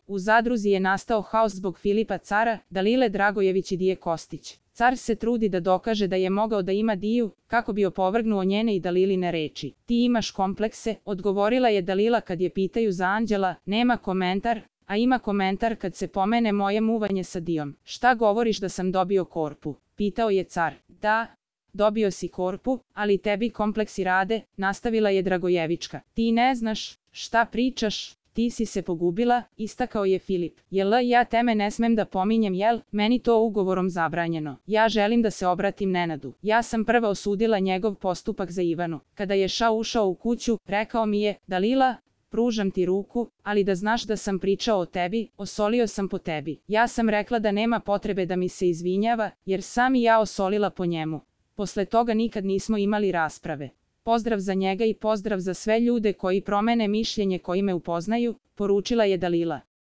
U zadruzi je nastao haos zbog Filipa Cara, Dalile Dragojević i Dije Kostić. Car se trudi da dokaže da je mogao da ima Diju, kako bi opovrgnuo njene i Daliline reči. Ti imaš komplekse, odgovorila je Dalila kad je pitaju za Anđela, nema komentar, a ima komentar kad se pomene moje muvanje sa Dijom. Šta govoriš da sam dobio korpu? Pitao je car. Da, dobio si korpu, ali tebi kompleksi rade, nastavila je Dragojevička. Ti ne znaš, šta pričaš? Ti si se pogubila, istakao je Filip. Jel ja teme ne smem da pominjem, jel? Meni to ugovorom zabranjeno. Ja želim da se obratim Nenadu. Ja sam prva osudila njegov postupak za Ivanu. Kada je ušao u kuću, rekao mi je, Dalila, pružam ti ruku, ali da znaš da sam pričao o tebi, osolio sam po tebi. Ja sam rekla da nema potrebe da mi se izvinjava, jer sam i ja osolila po njemu. Posle toga nikad nismo imali rasprave. Pozdrav za njega i pozdrav za sve ljude koji promene mišljenje koji me upoznaju, poručila je Dalila.